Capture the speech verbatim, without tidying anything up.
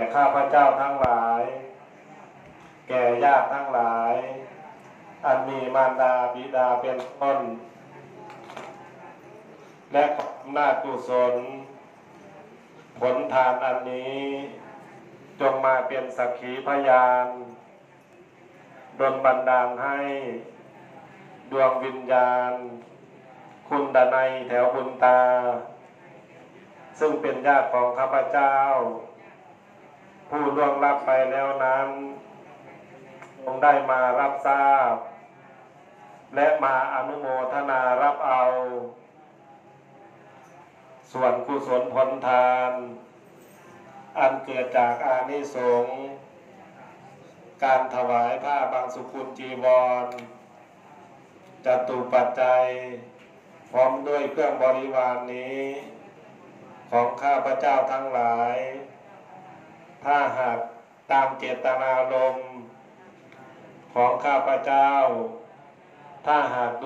ข้าพเจ้าทั้งหลายแก่ญาติทั้งหลายอันมีมารดาบิดาเป็นต้นและขออำนาจกุศลผลทานอันนี้จงมาเป็นสักขีพยานดลบันดาลให้ดวงวิญญาณคุณดนัยแถวบุญตาซึ่งเป็นญาติของข้าพเจ้าผู้ล่วงลับไปแล้วนั้นคงได้มารับทราบและมาอนุโมทนารับเอาส่วนกุศลผลทานอันเกิดจากอานิสงส์การถวายผ้าบางสุกุลจีวรจตุปัจจัยพร้อมด้วยเครื่องบริวารนนี้ของข้าพเจ้าทั้งหลายถ้าหากตามเจตนารมณ์ของข้าพเจ้าถ้าหาก